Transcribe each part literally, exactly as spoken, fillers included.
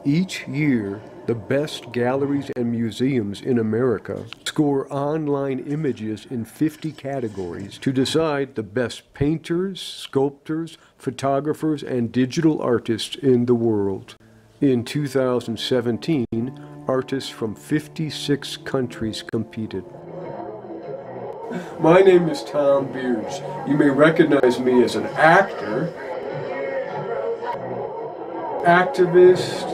Each year, the best galleries and museums in America score online images in fifty categories to decide the best painters, sculptors, photographers, and digital artists in the world. In two thousand seventeen, artists from fifty-six countries competed. My name is Thom Bierdz. You may recognize me as an actor, activist,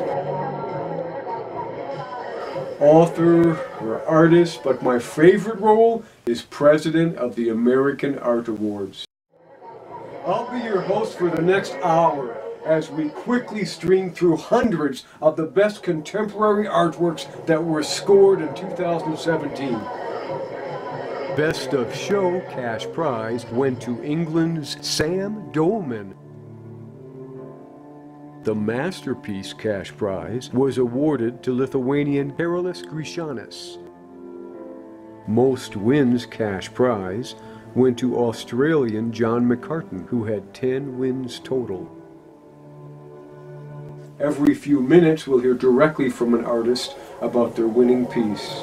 author, or artist, but my favorite role is president of the American Art Awards. I'll be your host for the next hour as we quickly stream through hundreds of the best contemporary artworks that were scored in two thousand seventeen. Best of Show cash prize went to England's Sam Dolman. The Masterpiece cash prize was awarded to Lithuanian Karolis Grishanis. Most Wins cash prize went to Australian John McCartan, who had ten wins total. Every few minutes we'll hear directly from an artist about their winning piece.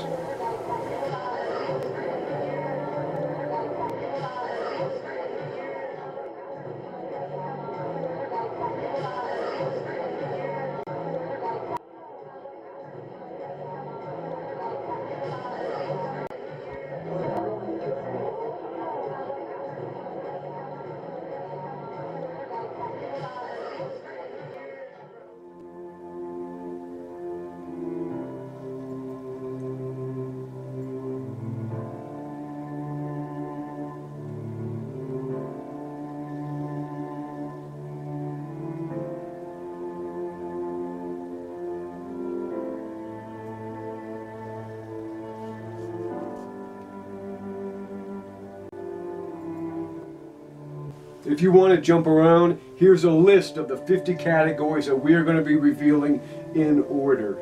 If you want to jump around, here's a list of the fifty categories that we are going to be revealing in order.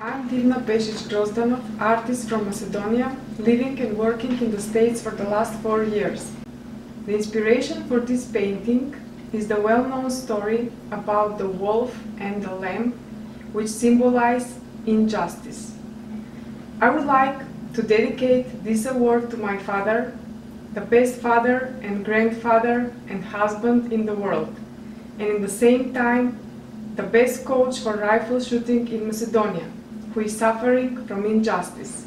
I'm Divna Pešić-Grozdanov, artist from Macedonia, living and working in the States for the last four years. The inspiration for this painting is the well-known story about the wolf and the lamb, which symbolize injustice. I would like to dedicate this award to my father, the best father and grandfather and husband in the world, and in the same time, the best coach for rifle shooting in Macedonia, who is suffering from injustice.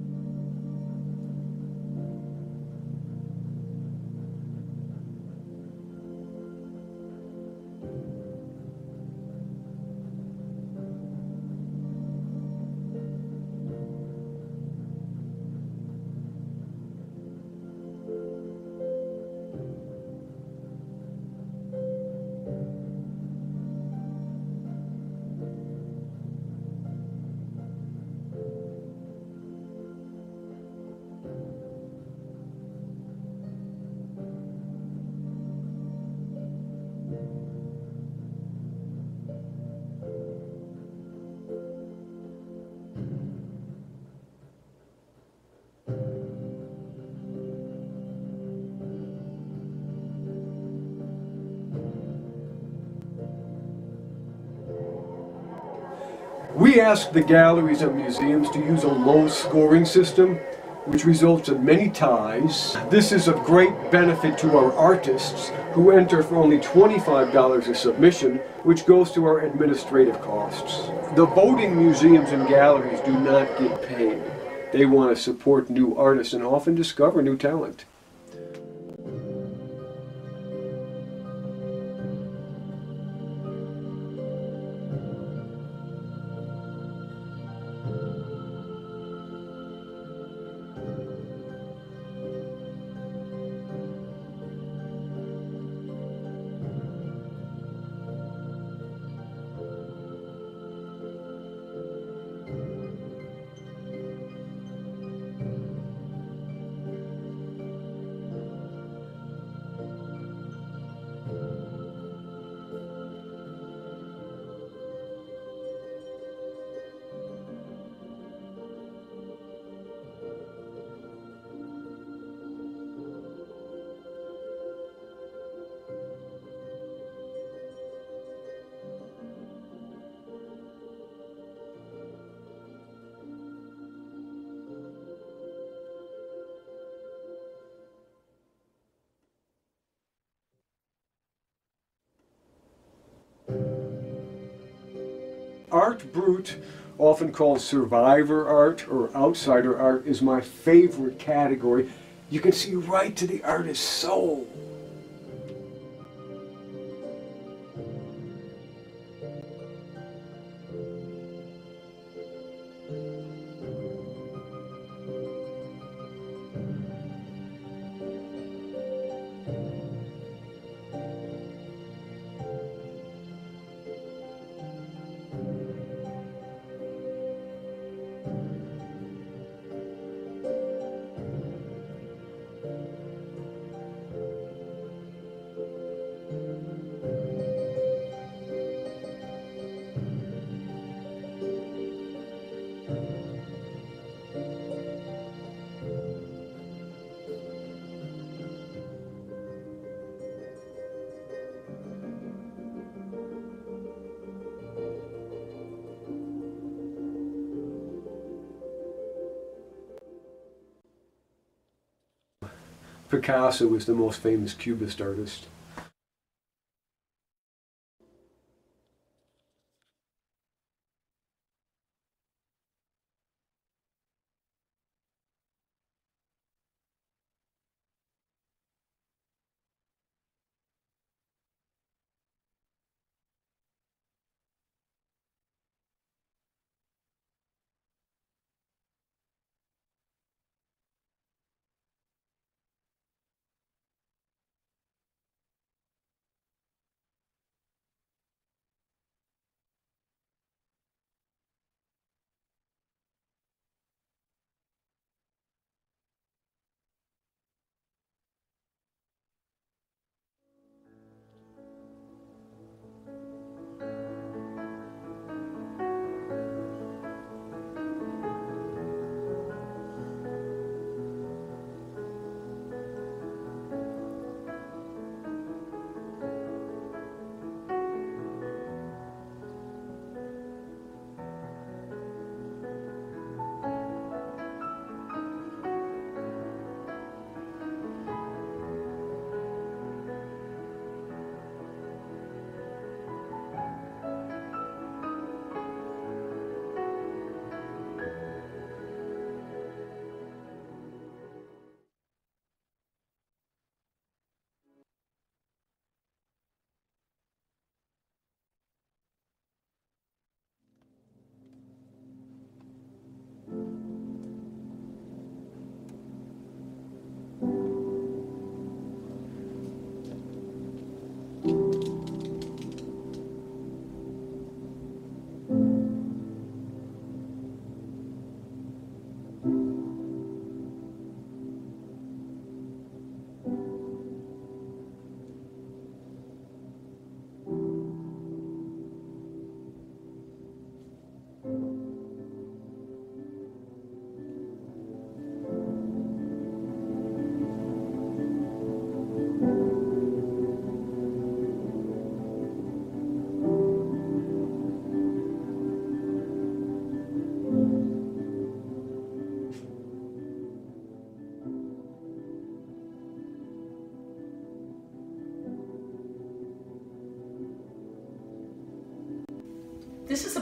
We ask the galleries and museums to use a low scoring system, which results in many ties. This is of great benefit to our artists, who enter for only twenty-five dollars a submission, which goes to our administrative costs. The voting museums and galleries do not get paid. They want to support new artists and often discover new talent. Art brut, often called survivor art or outsider art, is my favorite category. You can see right to the artist's soul. Picasso is the most famous Cubist artist.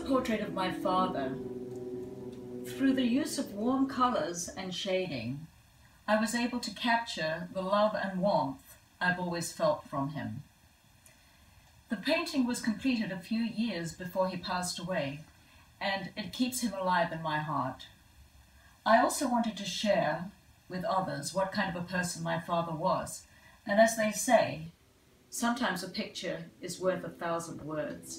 portrait of my father. Through the use of warm colors and shading, I was able to capture the love and warmth I've always felt from him. The painting was completed a few years before he passed away, and it keeps him alive in my heart. I also wanted to share with others what kind of a person my father was, and as they say, sometimes a picture is worth a thousand words.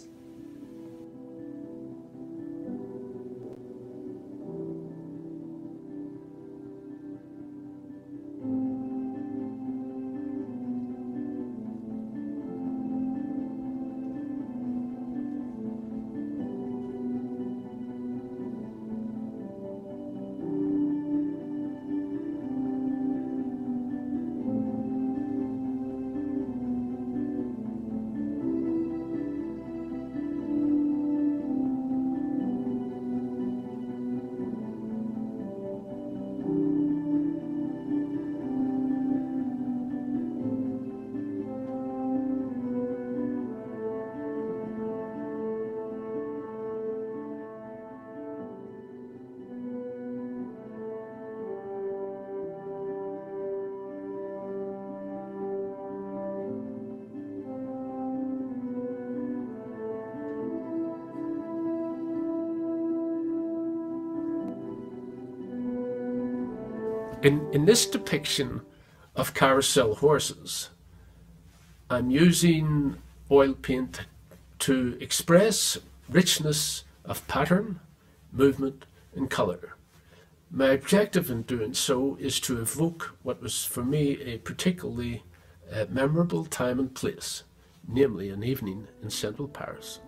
In, in this depiction of carousel horses, I'm using oil paint to express richness of pattern, movement and colour. My objective in doing so is to evoke what was for me a particularly uh, memorable time and place, namely an evening in central Paris.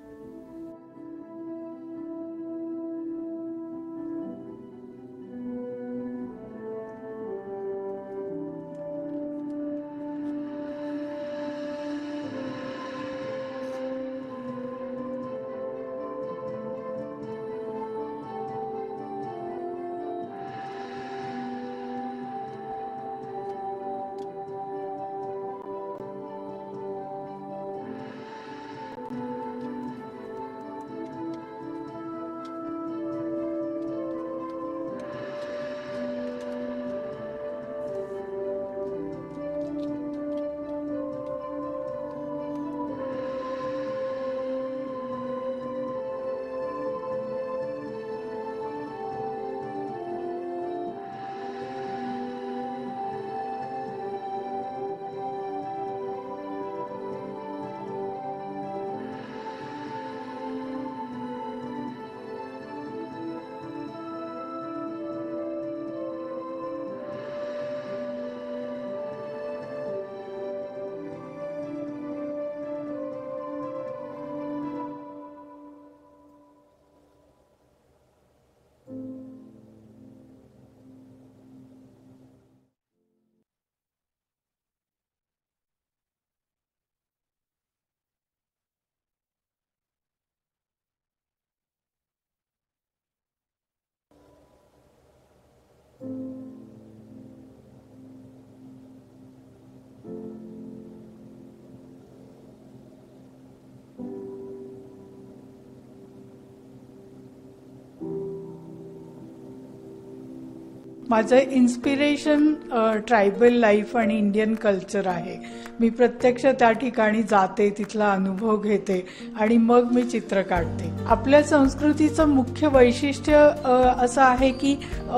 माझं inspiration tribal life आणि Indian culture आहे. मी प्रत्यक्ष त्या ठिकाणी जाते, तिथला अनुभव घेते आणि मग मी चित्र काढते. आपल्या संस्कृतीचं मुख्य वैशिष्ट्य असं आहे की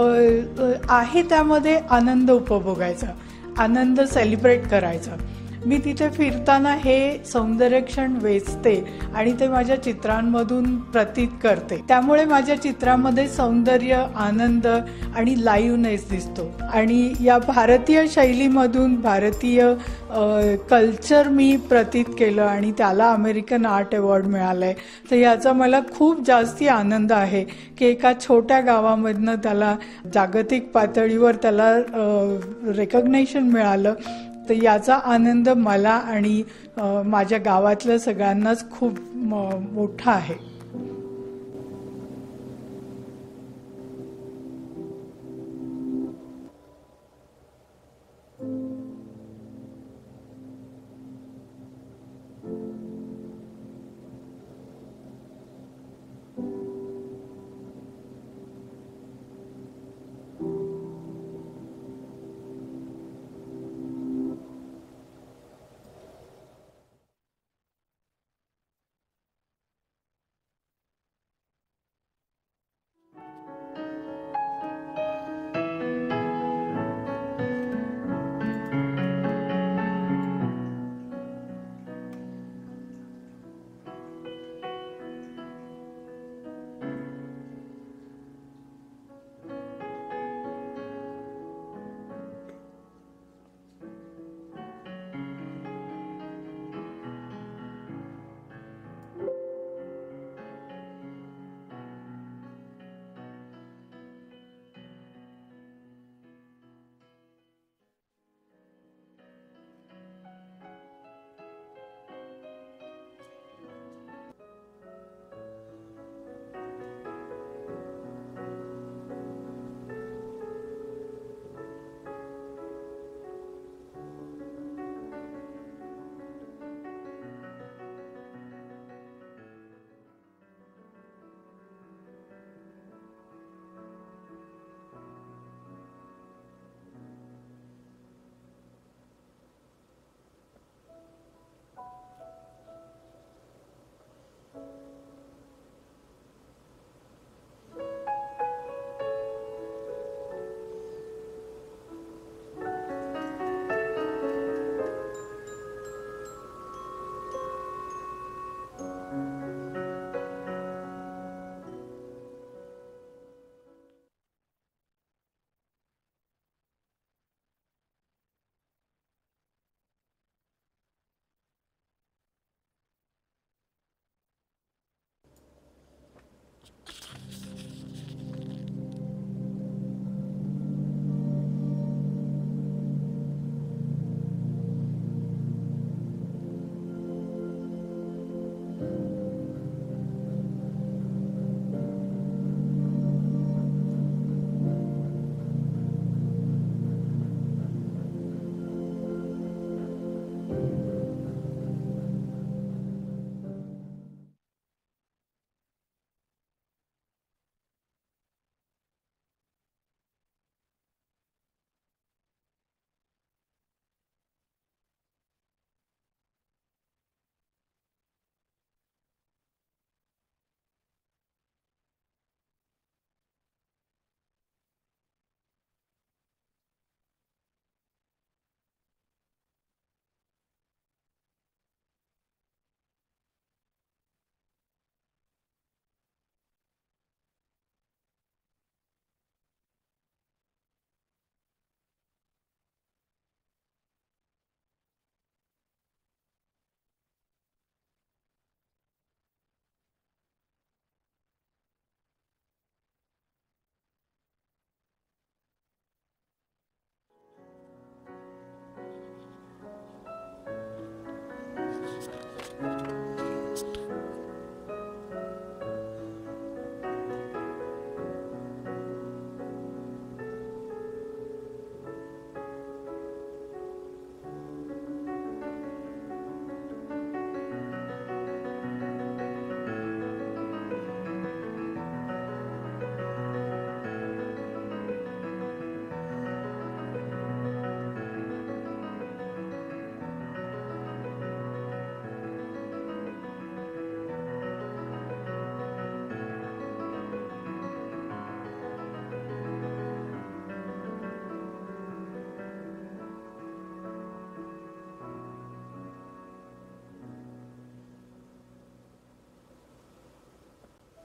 आहे त्यामध्ये आनंद उपभोगायचा, आनंद सेलिब्रेट करायचा. मी तिथे फिरताना हे सौंदर्यक्षण वेचते आणि ते माझ्या चित्रांमधून प्रतीत करते. त्यामुळे माझ्या चित्रामध्ये सौंदर्य, आनंद आणि लाईव्हनेस दिसतो. आणि या भारतीय शैलीमधून भारतीय कल्चर मी प्रतीत केलं आणि त्याला अमेरिकन आर्ट अवॉर्ड मिळालाय. तर याचा मला खूप जास्ती आनंद आहे की एका छोट्या गावामधनं त्याला जागतिक पातळीवर त्याला रेकग्नेशन मिळालं. तर याचा आनंद मला आणि माझ्या गावातल्या सगळ्यांनाच खूप मोठा आहे. Thank you.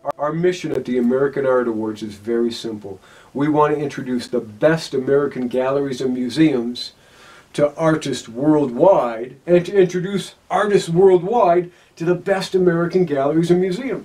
Our mission at the American Art Awards is very simple. We want to introduce the best American galleries and museums to artists worldwide, and to introduce artists worldwide to the best American galleries and museums.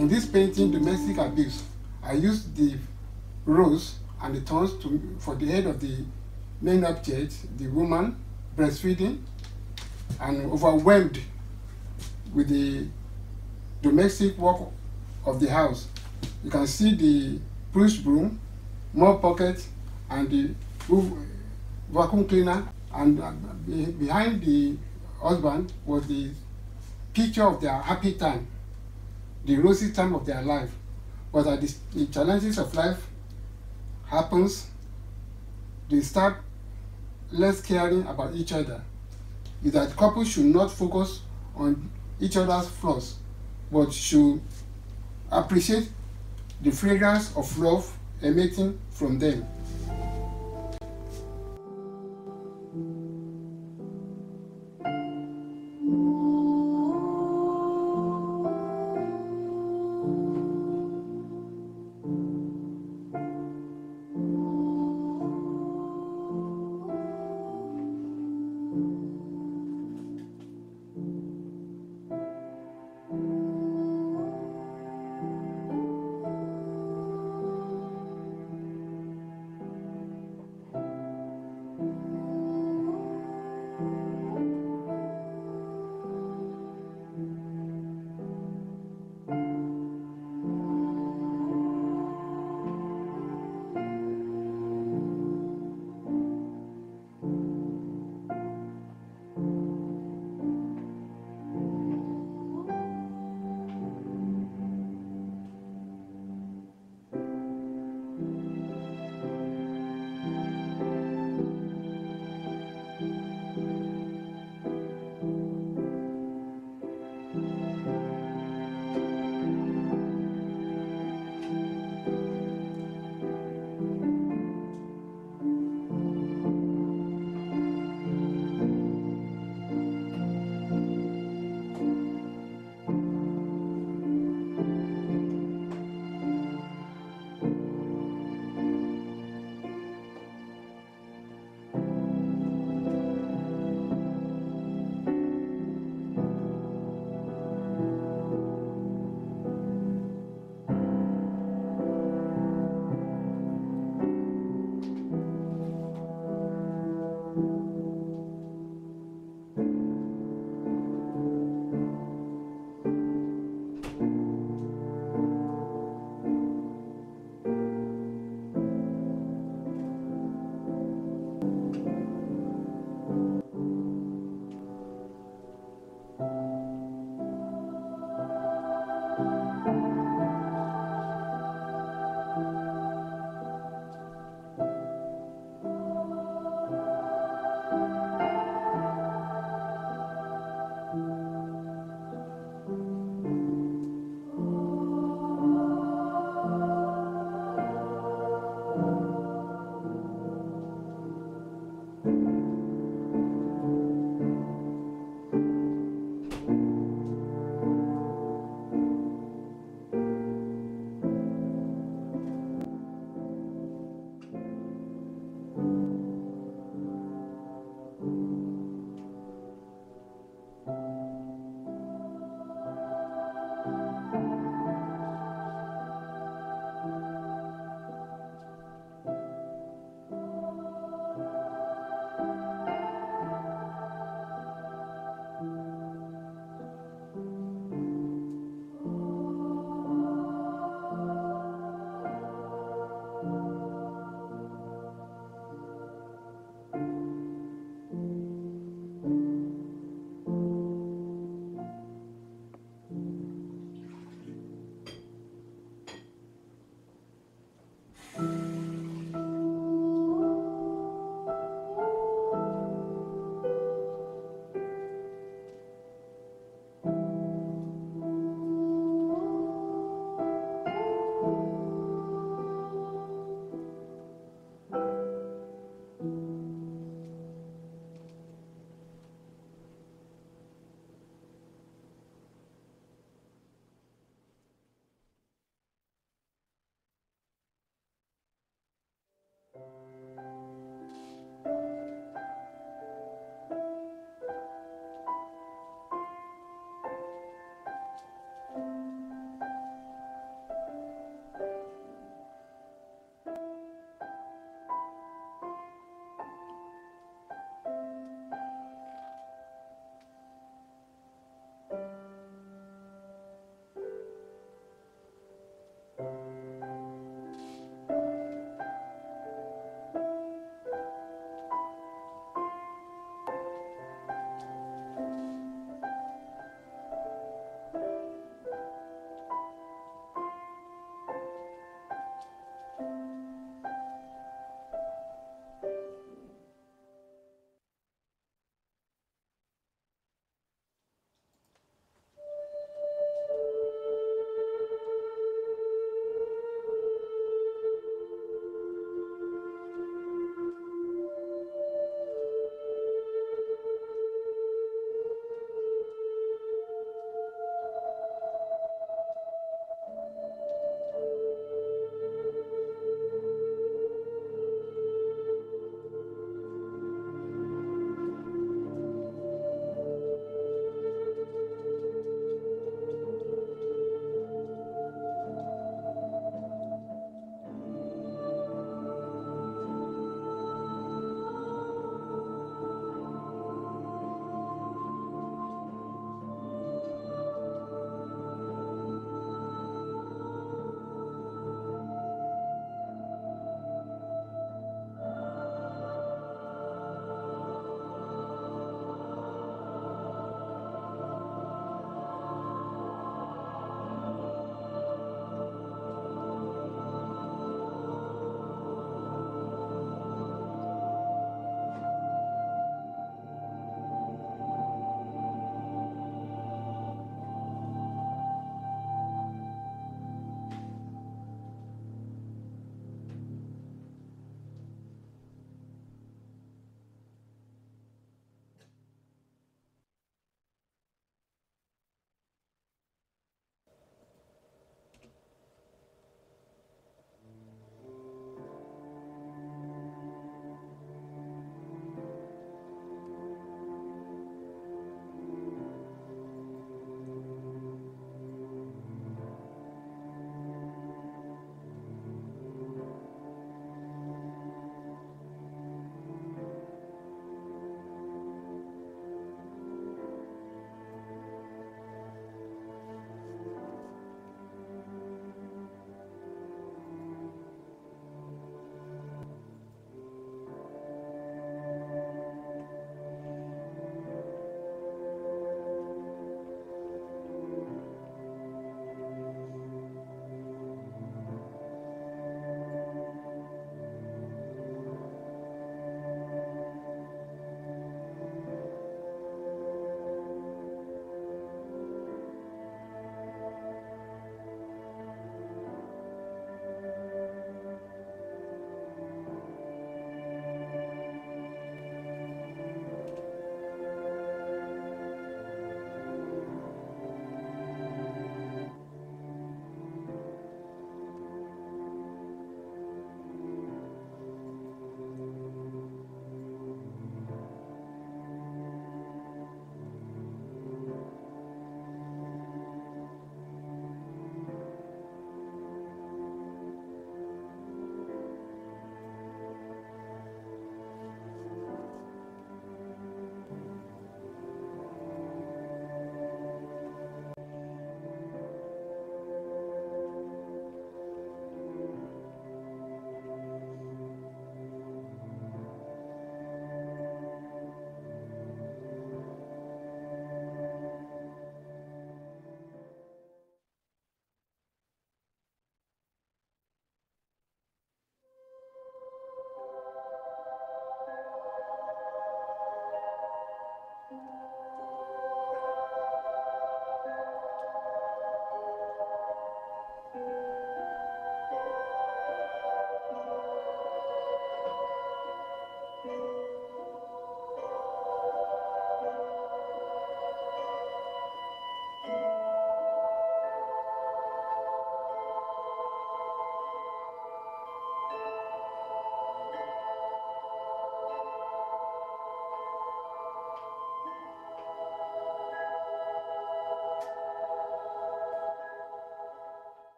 In this painting, Domestic Abuse, I used the rose and the thorns to, for the head of the main object, the woman breastfeeding and overwhelmed with the domestic work of the house. You can see the push broom, more pockets, and the vacuum cleaner, and uh, behind the husband was the picture of their happy time, the rosy time of their life. But as the, the challenges of life happens, they start less caring about each other. Is that couples should not focus on each other's flaws, but should appreciate the fragrance of love emanating from them.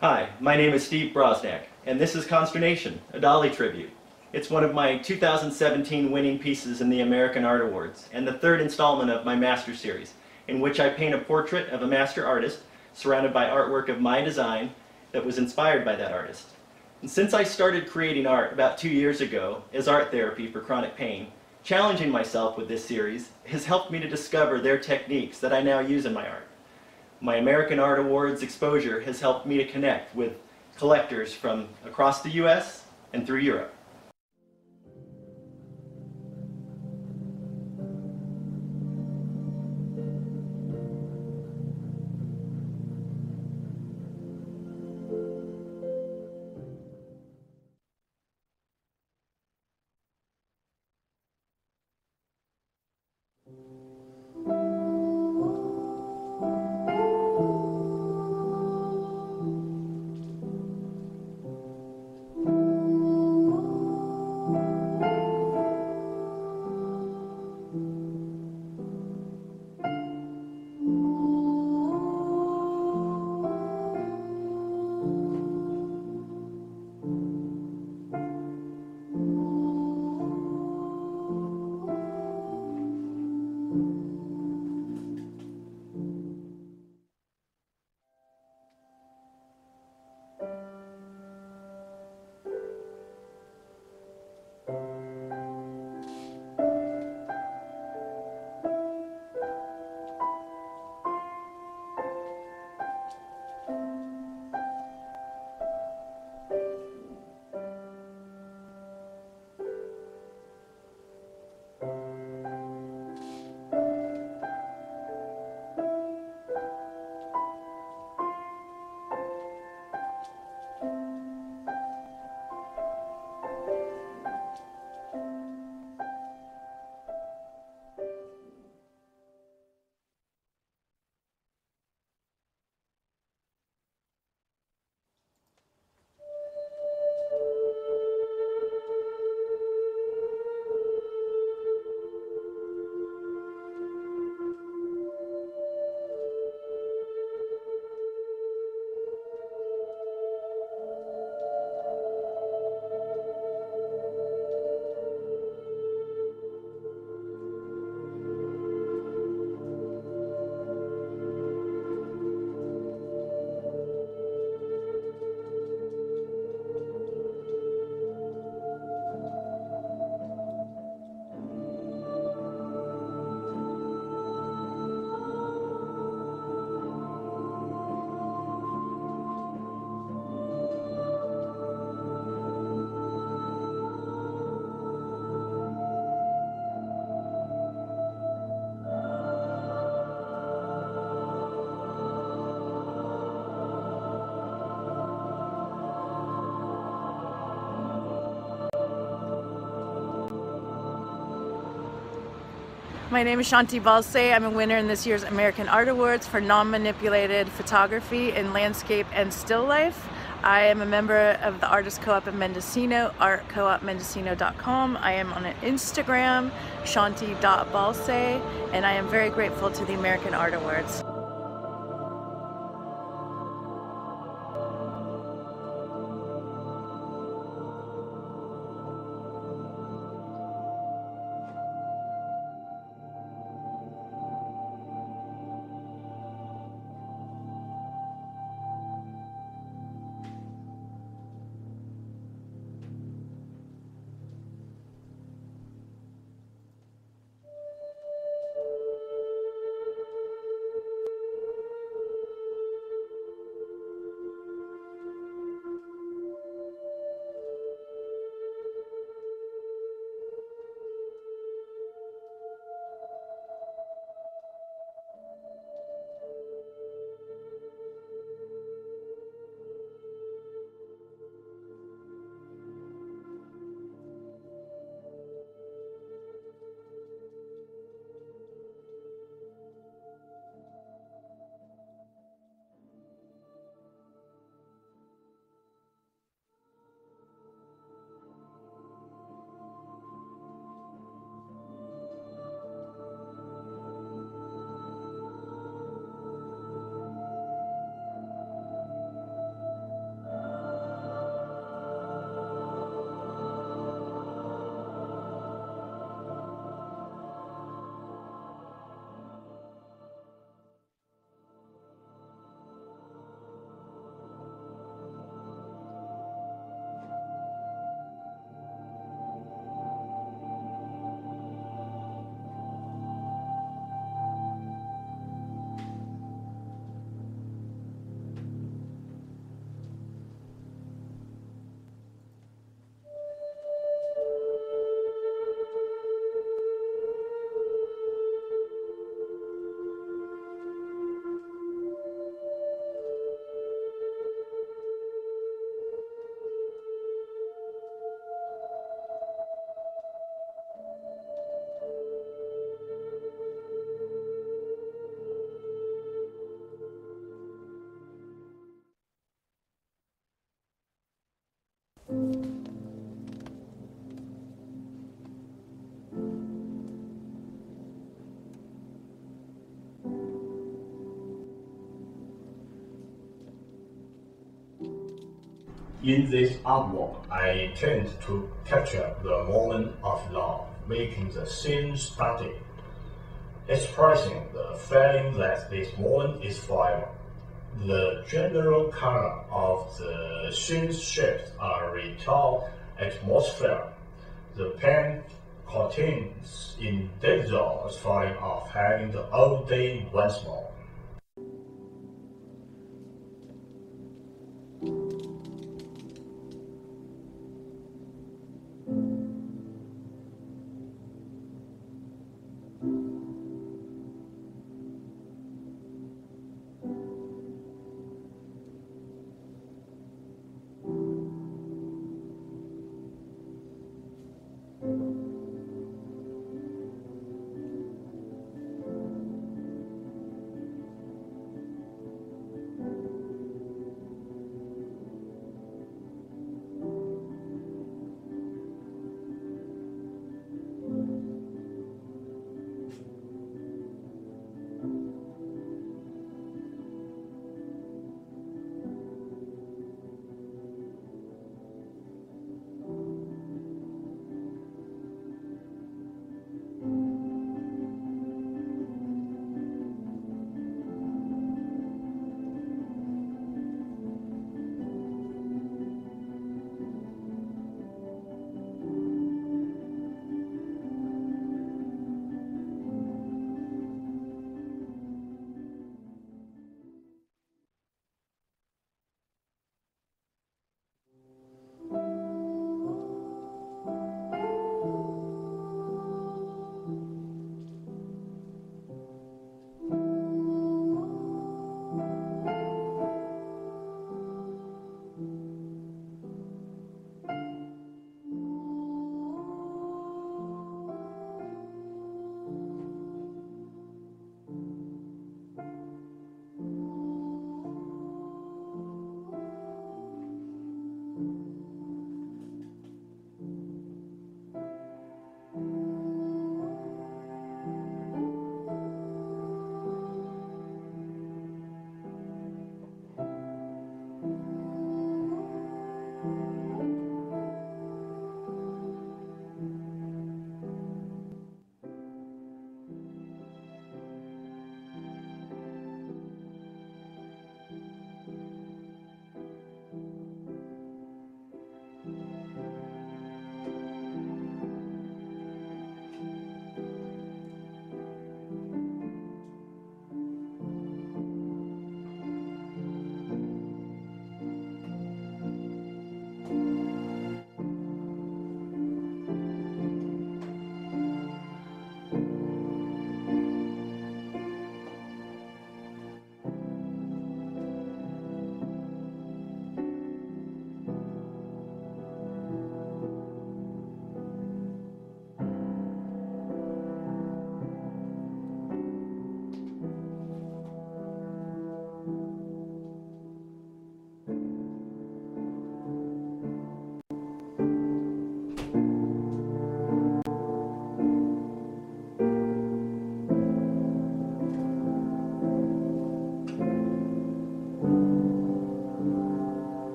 Hi, my name is Steve Brosnack, and this is Consternation, a Dolly tribute. It's one of my two thousand seventeen winning pieces in the American Art Awards, and the third installment of my Master Series, in which I paint a portrait of a master artist surrounded by artwork of my design that was inspired by that artist. And since I started creating art about two years ago as art therapy for chronic pain, challenging myself with this series has helped me to discover their techniques that I now use in my art. My American Art Awards exposure has helped me to connect with collectors from across the U S and through Europe. My name is Shanti Balse. I'm a winner in this year's American Art Awards for non-manipulated photography in landscape and still life. I am a member of the Artist Co-op in Mendocino, art co op mendocino dot com. I am on Instagram, shanti dot balse, and I am very grateful to the American Art Awards. In this artwork, I tend to capture the moment of love, making the scene static, expressing the feeling that this moment is forever. The general color of the scene shapes a retail atmosphere. The paint contains individuals falling off having the old day once more.